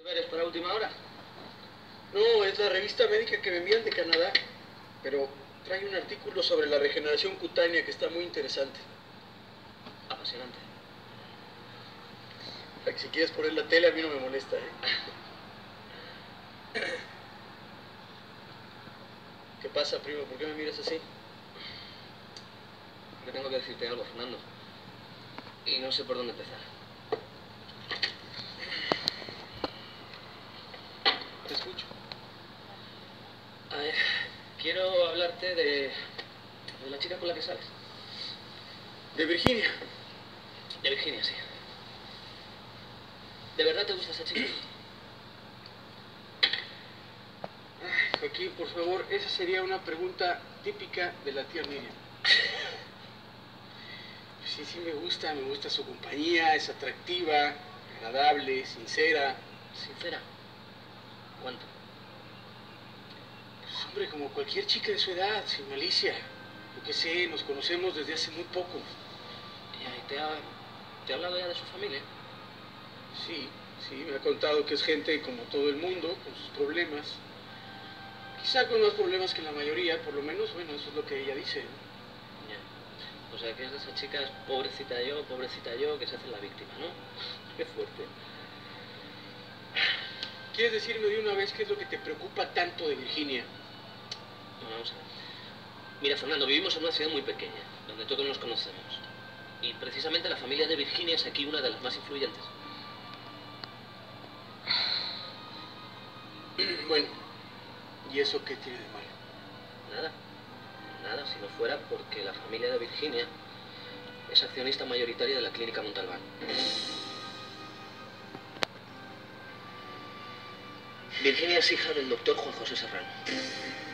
¿Deberes para última hora? No, es la revista médica que me envían de Canadá, pero trae un artículo sobre la regeneración cutánea que está muy interesante. Apasionante. Si quieres poner la tele, a mí no me molesta, ¿eh? ¿Qué pasa, primo? ¿Por qué me miras así? Porque tengo que decirte algo, Fernando. Y no sé por dónde empezar. Te escucho. A ver, quiero hablarte de la chica con la que sales. ¿De Virginia? De Virginia, sí. ¿De verdad te gusta esa chica? Ay, Joaquín, por favor, esa sería una pregunta típica de la tía Miriam. Sí, me gusta su compañía, es atractiva, agradable, sincera. ¿Sincera? ¿Cuánto? Pues, hombre, como cualquier chica de su edad, sin malicia. Yo qué sé, nos conocemos desde hace muy poco. ¿Y te ha hablado ya de su familia? Sí, me ha contado que es gente como todo el mundo, con sus problemas. Quizá con más problemas que la mayoría, por lo menos, bueno, eso es lo que ella dice, ¿no? Ya. O sea, que es de esas chicas, pobrecita yo, que se hace la víctima, ¿no? Qué fuerte. ¿Quieres decirme de una vez qué es lo que te preocupa tanto de Virginia? Bueno, vamos a ver. Mira, Fernando, vivimos en una ciudad muy pequeña, donde todos nos conocemos. Y precisamente la familia de Virginia es aquí una de las más influyentes. Bueno, ¿y eso qué tiene de malo? Nada, nada, si no fuera porque la familia de Virginia es accionista mayoritaria de la Clínica Montalbán. Virginia es hija del doctor Juan José Serrano.